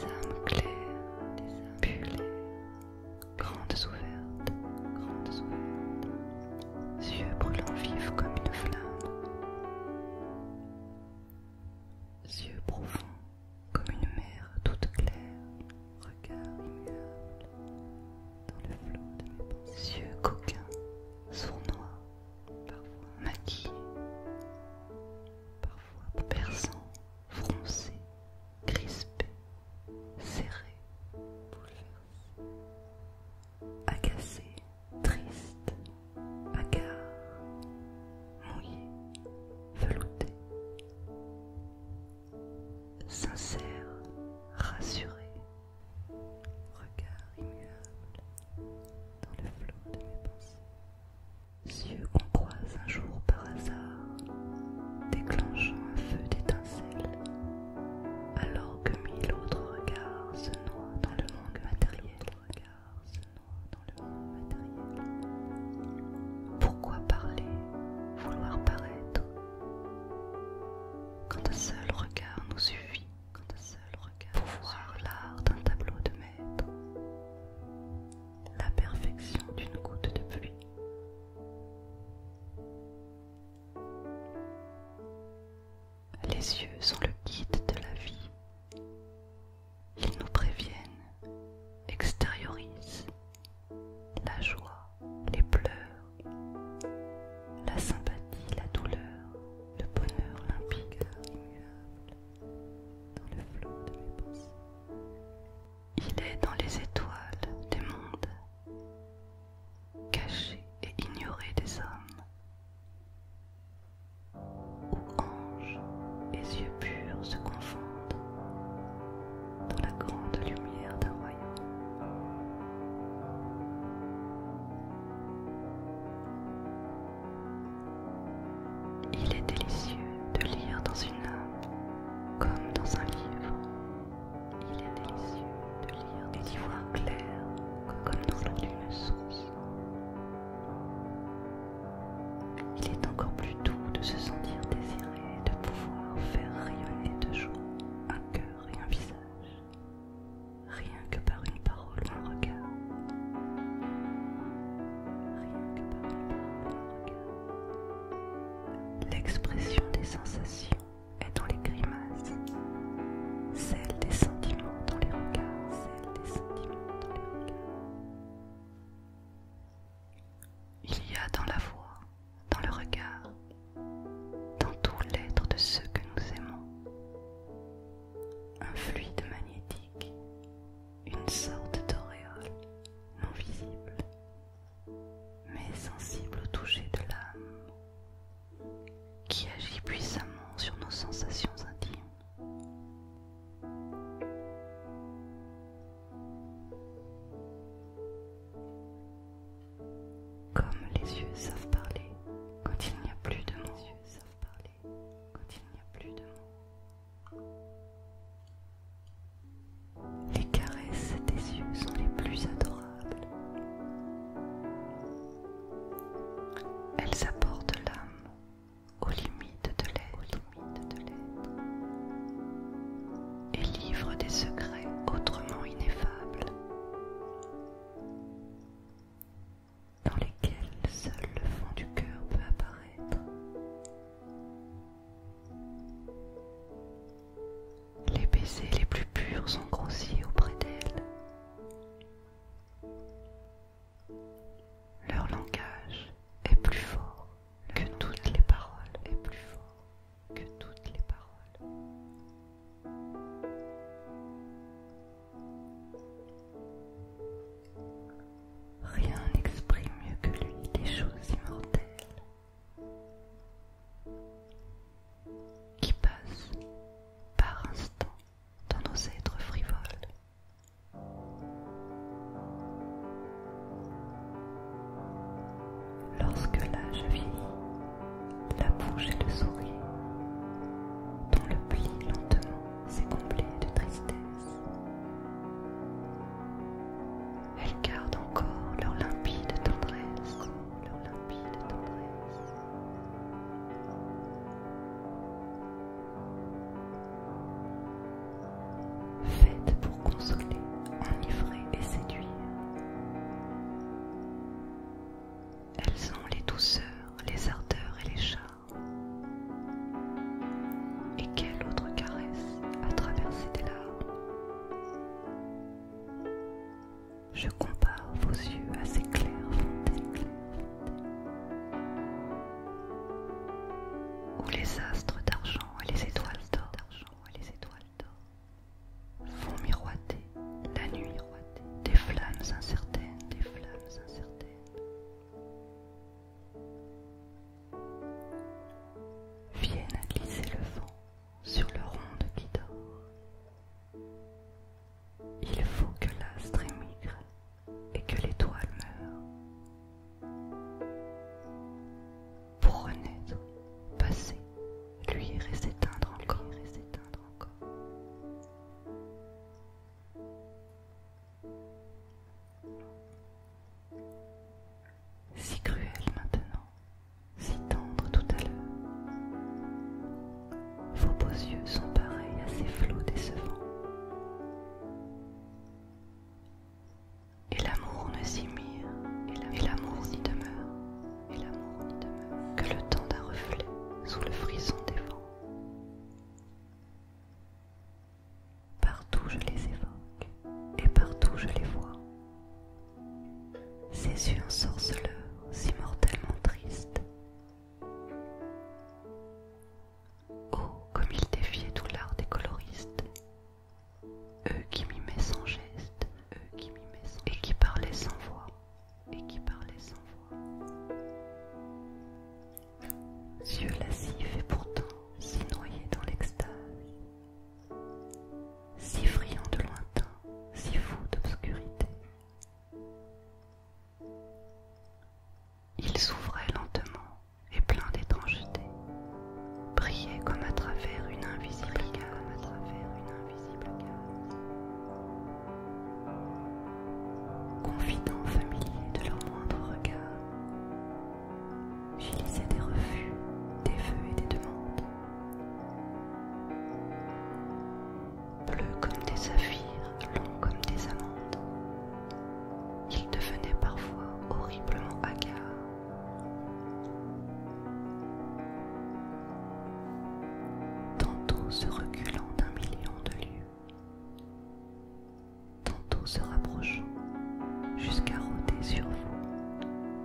âmes claires, des âmes pures, grandes ouvertes, yeux brûlants vifs comme une flamme, yeux profonds comme une mer toute claire, regard immuable dans le flot de mes pensées, yeux coquins, sournois, parfois maquillés, parfois perçants, froncés, crispés, serrés, bouleversés, agacés, tristes, hagards, mouillés, veloutés, sincères, rassurés, regard immuable dans le flot de mes pensées, yeux qu'on croise un jour par hasard, déclenchant un feu d'étincelles, alors que mille autres regards se noient dans le monde matériel. Pourquoi parler, vouloir paraître, quand un seul regard nous suffit, pour voir l'art d'un tableau de maître, la perfection d'une goutte de pluie. Les yeux sont le guide de la vie. Ils nous préviennent, extériorisent la joie, les pleurs, la sympathie, la douleur, le bonheur limpide, immuable, dans le flot de mes pensées. Il est dans les étoiles des mondes, cachés et ignorés des hommes, où anges et yeux purs se confondent dans la grande lumière d'un royaume. Il est délicieux de lire dans une âme comme dans un livre. Il est délicieux de lire et d'y voir clair comme dans une source. Il est encore plus doux de se sentir désiré et de pouvoir faire rayonner de joie un cœur et un visage, rien que par une parole ou un regard. L'expression des sensations est dans les grimaces, celle des sentiments dans les regards, Il y a dans la voix, dans le regard, dans tout l'être de ceux que nous aimons, un fluide magnétique, une sorte d'auréole non visible, mais sensible au toucher de l'âme, qui agit puissamment sur nos sensations intimes. Comme les yeux savent parler quand il n'y a plus de mots. Les caresses des yeux sont les plus adorables. Elles apportent l'âme aux limites de l'être et livrent des secrets autrement ineffables, dans lesquels seul le fond Je compare vos yeux à ces claires fontaines où les astres d'argent et les étoiles d'or font miroiter la nuit des flammes incertaines. Viennent à glisser le vent sur le ronde qui dort. Il faut que l'astre émigre et que l'étoile meure pour renaître, passer, luire et s'éteindre encore. Si cruel maintenant, si tendre tout à l'heure, vos beaux yeux sont pareils à ces flots décevants. Et l'amour ne s'y mire, et l'amour n'y demeure, que le temps d'un reflet sous le frisson des vents. Partout je les évoque, et partout je les vois. Ces yeux ensorceleurs, si mortellement tristes. Oh, comme ils défiaient tout l'art des coloristes, eux qui mimaient sans geste, et qui parlaient sans voix, Yeux lascifs et pourtant si noyés dans l'extase, si friands de lointain, si fous d'obscurité. Ils s'ouvraient lentement et pleins d'étrangeté, brillaient comme à travers une invisible gaze. Confidents familiers de leur moindre regard, j'y lisais des refus, des vœux et des demandes. Bleus comme des saphirs, longs comme des amandes, ils devenaient parfois horriblement hagards. Tantôt se reculant d'un million de lieues, tantôt se rapprochant jusqu'à rôder sur vous.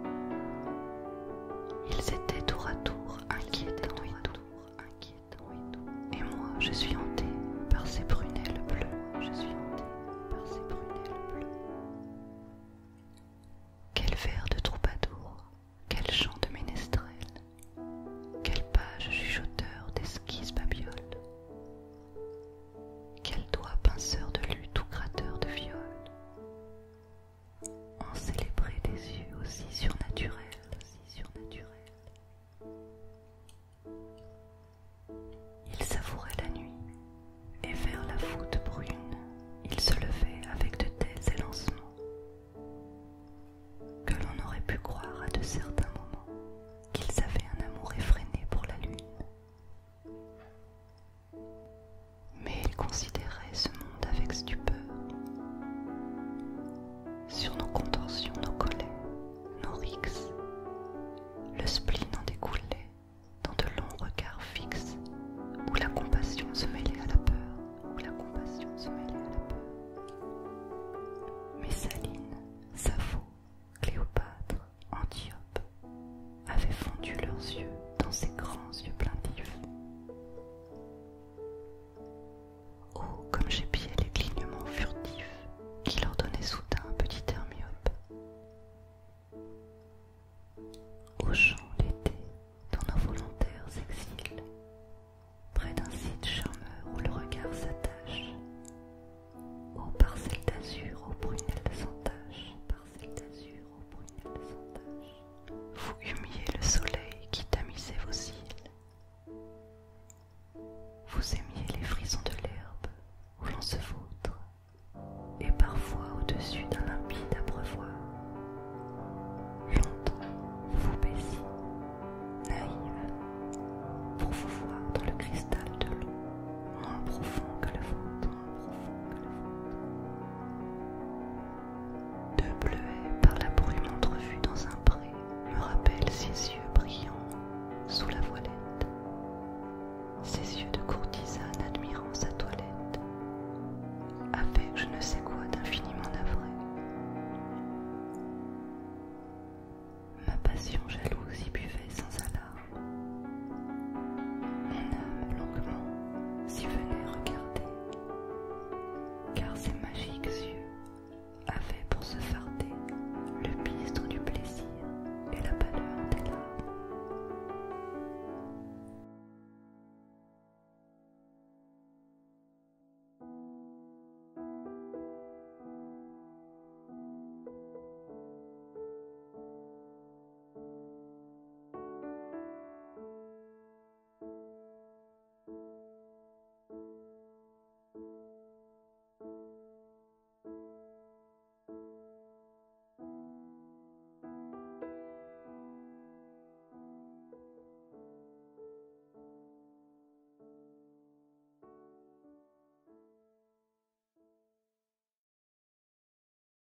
Ils étaient tour à tour inquiétants et doux, et moi je suis hantée par ces prunelles bleues. Quel vers de troubadour, quel chant de ménestrel, quel page chuchoteur d'esquisses babioles, quel doigt pinceur de luth ou gratteur de viol, ont célébré des yeux aussi surnaturels. Ils savouraient la nuit, et vers la voûte brune, ils se levaient avec de tels élancements que l'on aurait pu croire à de certains moments qu'ils avaient un amour effréné pour la lune. Mais ils considéraient ce monde avec stupeur. Sur nos contentions, nos colères, nos rixes, le spleen en découlait dans de longs regards fixes où la compassion se mêlait à la peur. Messaline, Sappho, Cléopâtre, Antiope avaient fondu leurs yeux dans ces grands yeux plaintifs. Oh, comme j'épiais les clignements furtifs qui leur donnaient soudain un petit air myope. Au champ l'été, dans nos volontaires exils, près d'un site charmeur où le regard s'attache, aux parcelles d'azur, aux prunelles sans tache, vous humiez le soleil qui tamisait vos cils. Vous aimiez les frisons de l'herbe où l'on se vautre, et parfois au-dessus d'un